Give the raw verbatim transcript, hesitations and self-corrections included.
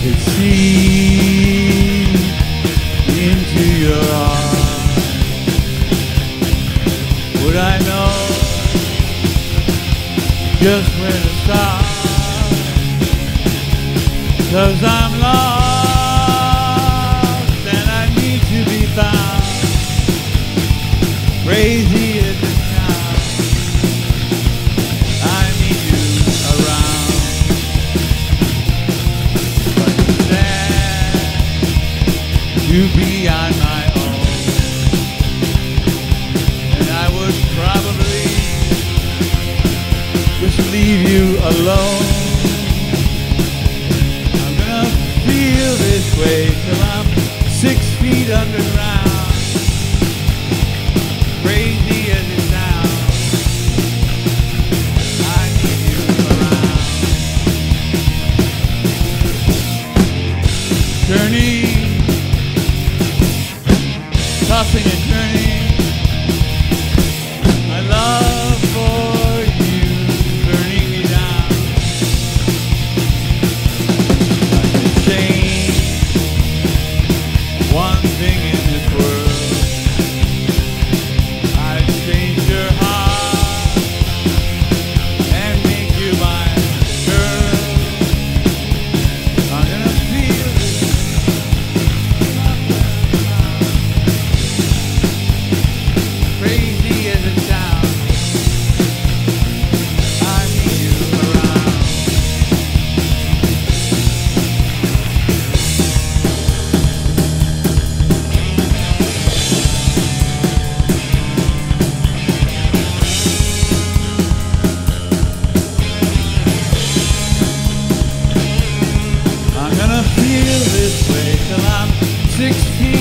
could see into your eyes, would I know just where to start? 'Cause I'm lost and I need to be found. Crazy as it sounds, I need you around. But it's sad to be on my own, and I would probably just leave you alone. I'm gonna feel this way till I'm six feet underground. Crazy as it sounds, I need you around. Turning, tossing and turning, my love for you burning me down. I can change one thing in this world. I'd change your heart and make you my girl. I'm gonna feel this crazy as it sounds. I need you around. I'm gonna feel this way till I'm six feet